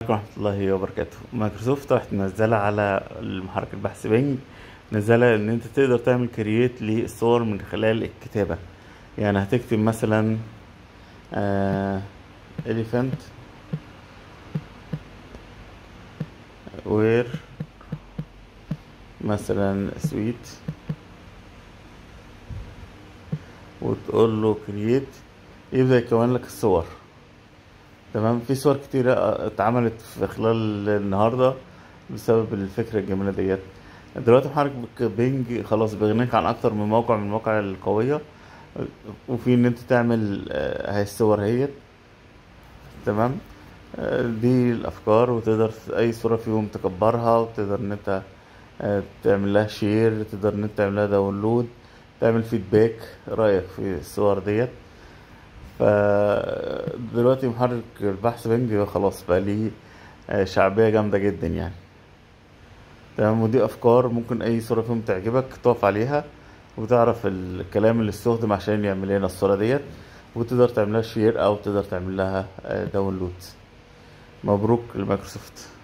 ورحمة الله وبركاته. مايكروسوفت راح تنزلها على المحرك البحث بينج. نزلها ان انت تقدر تعمل كرييت للصور من خلال الكتابة. يعني هتكتب مثلا elephant where مثلا sweet، وتقول له كرييت، يبدأ يكون لك الصور. تمام. في صور كتيرة اتعملت في خلال النهاردة بسبب الفكرة الجميلة ديت. دلوقتي محرك بينج خلاص بيغنيك عن أكتر من موقع من المواقع القوية، وفي إن أنت تعمل هاي الصور هي. تمام. دي الأفكار، وتقدر أي صورة فيهم تكبرها، وتقدر إن أنت تعمل لها شير، تقدر إن أنت تعمل لها داونلود، تعمل فيدباك رأيك في الصور ديت. فدلوقتي محرك البحث بنج خلاص بقى ليه شعبية جامدة جدا يعني. تمام. ودي أفكار ممكن أي صورة فيهم تعجبك تقف عليها وتعرف الكلام اللي استخدم عشان يعمل لنا الصورة ديت، وتقدر تعملها شير أو تقدر تعمل لها داونلود. مبروك لمايكروسوفت.